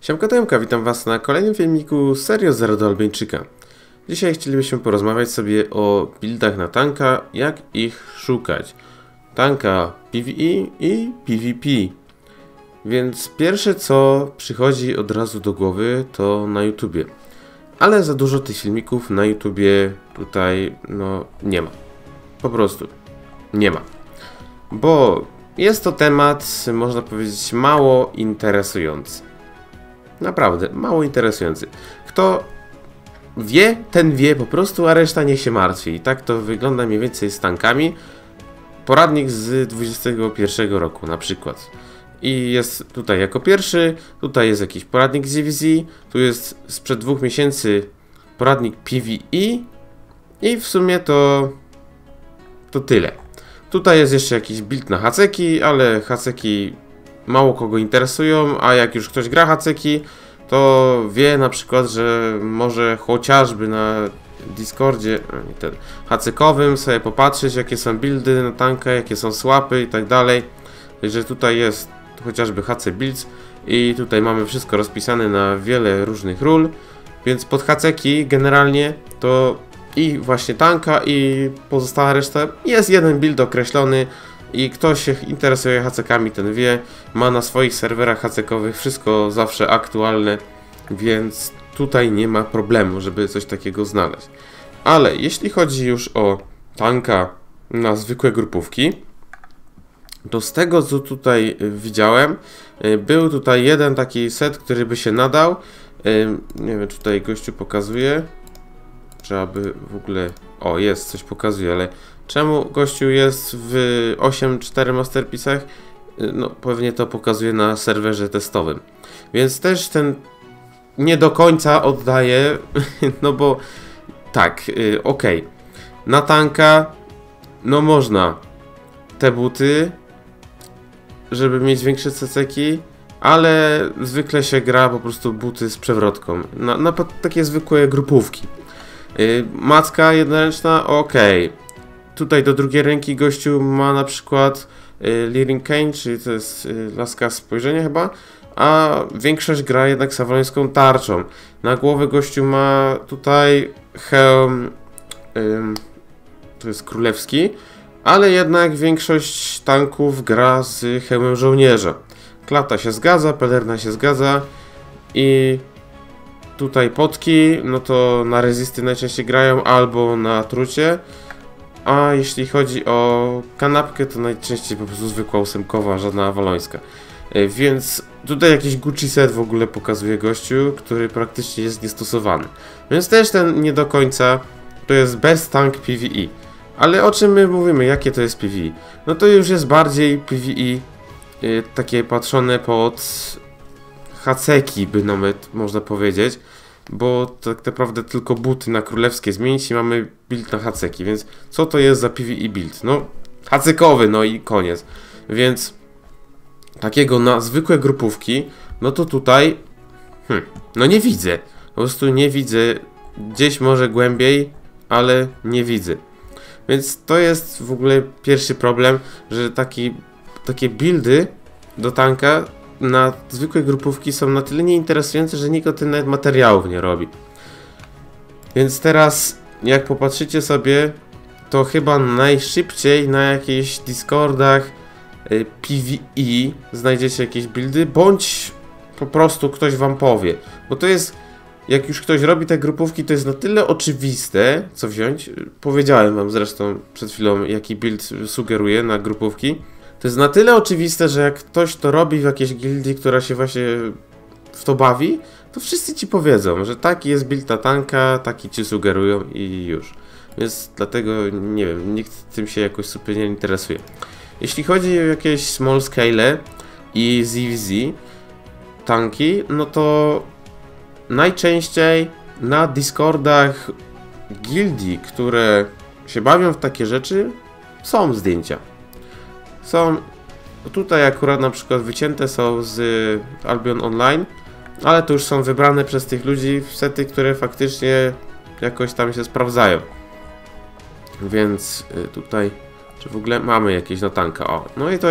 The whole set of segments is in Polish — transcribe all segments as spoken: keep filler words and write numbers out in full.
Siemka Tomka, witam was na kolejnym filmiku z serii Zero do Albańczyka. Dzisiaj chcielibyśmy porozmawiać sobie o buildach na tanka, jak ich szukać. Tanka PvE i PvP. Więc pierwsze co przychodzi od razu do głowy to na YouTubie. Ale za dużo tych filmików na YouTubie tutaj no nie ma. Po prostu nie ma. Bo jest to temat, można powiedzieć, mało interesujący. Naprawdę, mało interesujący. Kto wie, ten wie po prostu, a reszta niech się martwi. I tak to wygląda mniej więcej z tankami. Poradnik z dwudziestego pierwszego roku na przykład. I jest tutaj jako pierwszy, tutaj jest jakiś poradnik z D V Z, tu jest sprzed dwóch miesięcy poradnik PvE i w sumie to, to tyle. Tutaj jest jeszcze jakiś build na haceki, ale haceki mało kogo interesują, a jak już ktoś gra haceki, to wie na przykład, że może chociażby na Discordzie ten hacekowym sobie popatrzeć, jakie są buildy na tankę, jakie są swapy i tak dalej. Także tutaj jest chociażby H C Builds i tutaj mamy wszystko rozpisane na wiele różnych ról, więc pod haceki generalnie to i właśnie tanka i pozostała reszta jest jeden build określony. I kto się interesuje hacekami, ten wie, ma na swoich serwerach hacekowych wszystko zawsze aktualne, więc tutaj nie ma problemu, żeby coś takiego znaleźć. Ale jeśli chodzi już o tanka na zwykłe grupówki, to z tego co tutaj widziałem, był tutaj jeden taki set, który by się nadał. Nie wiem, tutaj gościu pokazuje, trzeba by w ogóle... O, jest, coś pokazuje, ale czemu gościu jest w osiem cztery Masterpiece'ach? No, pewnie to pokazuje na serwerze testowym. Więc też ten nie do końca oddaje, no bo tak, yy, ok. Na tanka, no można te buty, żeby mieć większe ceceki, ale zwykle się gra po prostu buty z przewrotką. Na, na takie zwykłe grupówki. Yy, macka jednoręczna, ok. Tutaj do drugiej ręki gościu ma na przykład y, Leering Cane, czyli to jest y, laska spojrzenia chyba, a większość gra jednak sawalońską tarczą. Na głowę gościu ma tutaj hełm, y, to jest królewski, ale jednak większość tanków gra z hełmem żołnierza. Klata się zgadza, pelerna się zgadza i tutaj potki, no to na rezysty najczęściej grają albo na trucie. A jeśli chodzi o kanapkę, to najczęściej po prostu zwykła ósemkowa, żadna awalońska. Więc tutaj jakiś Gucci set w ogóle pokazuje gościu, który praktycznie jest niestosowany. Więc też ten nie do końca to jest best tank PvE. Ale o czym my mówimy, jakie to jest PvE? No to już jest bardziej PvE takie patrzone pod haceki, by nawet można powiedzieć. Bo tak naprawdę tylko buty na królewskie zmienić i mamy build na haceki, więc co to jest za PvE build? No hacekowy, no i koniec. Więc takiego na zwykłe grupówki, no to tutaj hmm, no nie widzę. Po prostu nie widzę, gdzieś może głębiej, ale nie widzę. Więc to jest w ogóle pierwszy problem, że taki, takie buildy do tanka na zwykłe grupówki są na tyle nieinteresujące, że nikt o tym nawet materiałów nie robi. Więc teraz, jak popatrzycie sobie, to chyba najszybciej na jakichś Discordach y, PvE znajdziecie jakieś buildy, bądź po prostu ktoś wam powie. Bo to jest, jak już ktoś robi te grupówki, to jest na tyle oczywiste, co wziąć. Powiedziałem wam zresztą przed chwilą, jaki build sugeruję na grupówki. To jest na tyle oczywiste, że jak ktoś to robi w jakiejś gildii, która się właśnie w to bawi, to wszyscy ci powiedzą, że taki jest build na tanka, taki ci sugerują i już. Więc dlatego, nie wiem, nikt tym się jakoś super nie interesuje. Jeśli chodzi o jakieś small scale i Z V Z tanki, no to najczęściej na Discordach gildii, które się bawią w takie rzeczy, są zdjęcia. Są tutaj akurat na przykład wycięte są z Albion Online, ale to już są wybrane przez tych ludzi sety, które faktycznie jakoś tam się sprawdzają. Więc tutaj, czy w ogóle mamy jakieś na tanka? O, no i to jest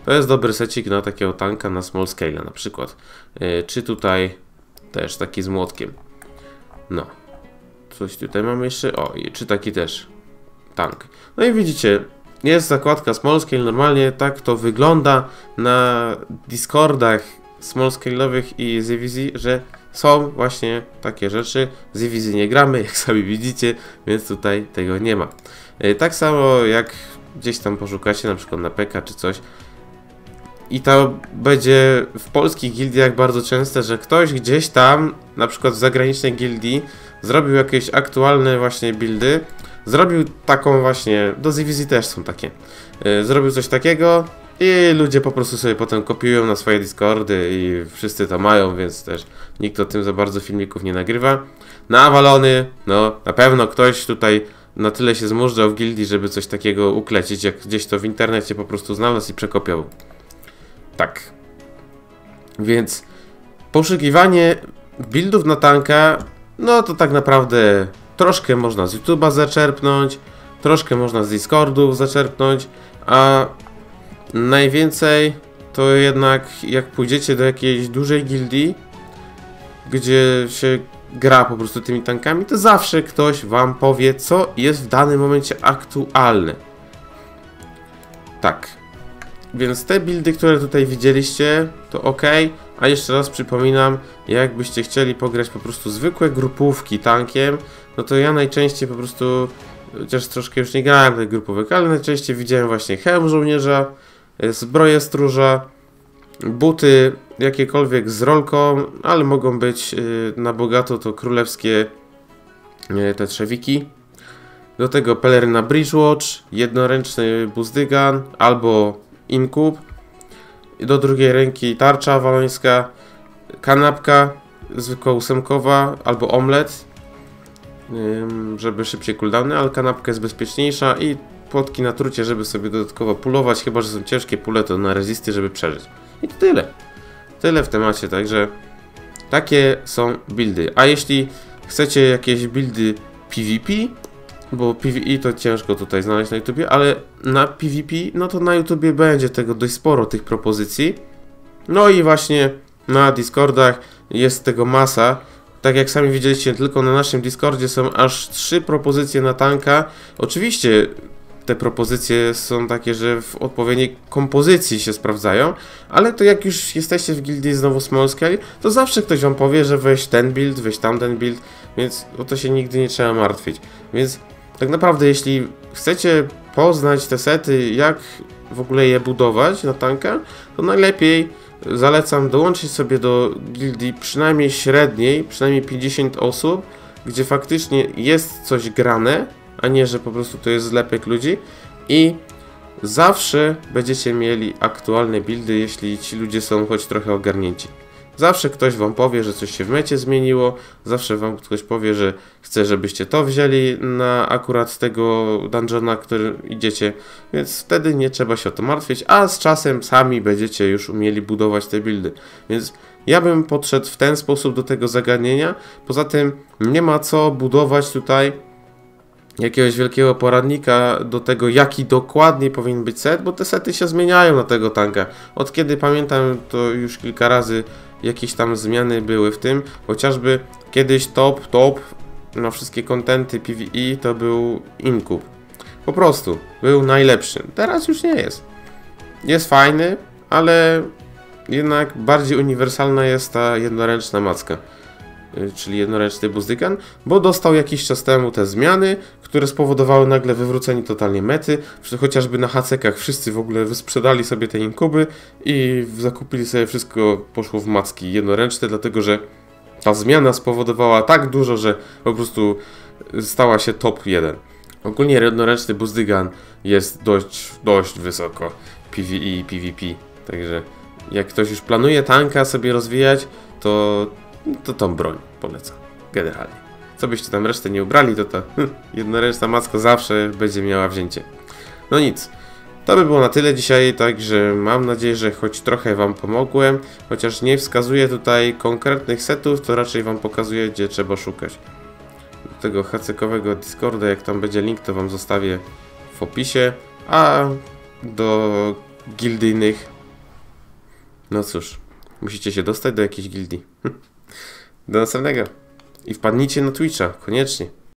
to jest dobry secik na takiego tanka na small scale na przykład. Yy, czy tutaj też taki z młotkiem. No. Coś tutaj mamy jeszcze. O, czy taki też tank. No i widzicie, jest zakładka small scale, normalnie tak to wygląda na Discordach small scale'owych i z Evizy, że są właśnie takie rzeczy. Z Evizy nie gramy, jak sami widzicie, więc tutaj tego nie ma. Tak samo jak gdzieś tam poszukacie, na przykład na P K czy coś, i to będzie w polskich gildiach bardzo częste, że ktoś gdzieś tam, na przykład w zagranicznej gildii, zrobił jakieś aktualne właśnie buildy, zrobił taką właśnie, do Z V Z też są takie, yy, zrobił coś takiego i ludzie po prostu sobie potem kopiują na swoje Discordy i wszyscy to mają, więc też nikt o tym za bardzo filmików nie nagrywa. Na Avalony, no na pewno ktoś tutaj na tyle się zmużdżał w gildii, żeby coś takiego uklecić, jak gdzieś to w internecie po prostu znalazł i przekopiował. Tak. Więc poszukiwanie buildów na tanka, no to tak naprawdę troszkę można z YouTube'a zaczerpnąć, troszkę można z Discordów zaczerpnąć, a najwięcej to jednak jak pójdziecie do jakiejś dużej gildii, gdzie się gra po prostu tymi tankami, to zawsze ktoś wam powie, co jest w danym momencie aktualne. Tak. Więc te buildy, które tutaj widzieliście, to ok. A jeszcze raz przypominam, jakbyście chcieli pograć po prostu zwykłe grupówki tankiem, no to ja najczęściej po prostu, chociaż troszkę już nie grałem tych grupówek, ale najczęściej widziałem właśnie hełm żołnierza, zbroję stróża, buty jakiekolwiek z rolką, ale mogą być na bogato to królewskie te trzewiki. Do tego peleryna Bridgewatch, jednoręczny buzdygan albo inkub. Do drugiej ręki tarcza walońska, kanapka zwykła ósemkowa albo omlet, żeby szybciej cooldowny, ale kanapka jest bezpieczniejsza i płotki na trucie, żeby sobie dodatkowo pulować, chyba że są ciężkie pule, to na rezisty, żeby przeżyć. I to tyle. Tyle w temacie, także takie są buildy. A jeśli chcecie jakieś buildy PvP, bo PvE to ciężko tutaj znaleźć na YouTubie, ale na PvP, no to na YouTubie będzie tego dość sporo, tych propozycji. No i właśnie na Discordach jest tego masa. Tak jak sami widzieliście, tylko na naszym Discordzie są aż trzy propozycje na tanka. Oczywiście te propozycje są takie, że w odpowiedniej kompozycji się sprawdzają, ale to jak już jesteście w gildii znowu small scale, to zawsze ktoś wam powie, że weź ten build, weź tamten build, więc o to się nigdy nie trzeba martwić. Więc tak naprawdę, jeśli chcecie poznać te sety, jak w ogóle je budować na tanka, to najlepiej zalecam dołączyć sobie do gildii przynajmniej średniej, przynajmniej pięćdziesiąt osób, gdzie faktycznie jest coś grane, a nie, że po prostu to jest zlepek ludzi, i zawsze będziecie mieli aktualne buildy, jeśli ci ludzie są choć trochę ogarnięci. Zawsze ktoś wam powie, że coś się w mecie zmieniło, zawsze wam ktoś powie, że chce, żebyście to wzięli na akurat tego dungeona, który idziecie, więc wtedy nie trzeba się o to martwić, a z czasem sami będziecie już umieli budować te buildy. Więc ja bym podszedł w ten sposób do tego zagadnienia. Poza tym nie ma co budować tutaj jakiegoś wielkiego poradnika do tego, jaki dokładnie powinien być set, bo te sety się zmieniają na tego tanka. Od kiedy pamiętam, to już kilka razy jakieś tam zmiany były w tym, chociażby kiedyś top, top na wszystkie kontenty PvE to był inkub. Po prostu, był najlepszy. Teraz już nie jest. Jest fajny, ale jednak bardziej uniwersalna jest ta jednoręczna macka, czyli jednoręczny buzdygan, bo dostał jakiś czas temu te zmiany, które spowodowały nagle wywrócenie totalnie mety, chociażby na hacekach wszyscy w ogóle wysprzedali sobie te inkuby i zakupili sobie wszystko, poszło w macki jednoręczne, dlatego że ta zmiana spowodowała tak dużo, że po prostu stała się top jeden. Ogólnie jednoręczny buzdygan jest dość, dość wysoko PvE i PvP, także jak ktoś już planuje tanka sobie rozwijać, to to tą broń polecam, generalnie. Co byście tam resztę nie ubrali, to ta jednoręczna macka zawsze będzie miała wzięcie. No nic, to by było na tyle dzisiaj, także mam nadzieję, że choć trochę wam pomogłem, chociaż nie wskazuję tutaj konkretnych setów, to raczej wam pokazuję, gdzie trzeba szukać. Do tego hacekowego Discorda, jak tam będzie link, to wam zostawię w opisie, a do gildyjnych No cóż, musicie się dostać do jakiejś gildii. Do następnego. I wpadnijcie na Twitcha, koniecznie.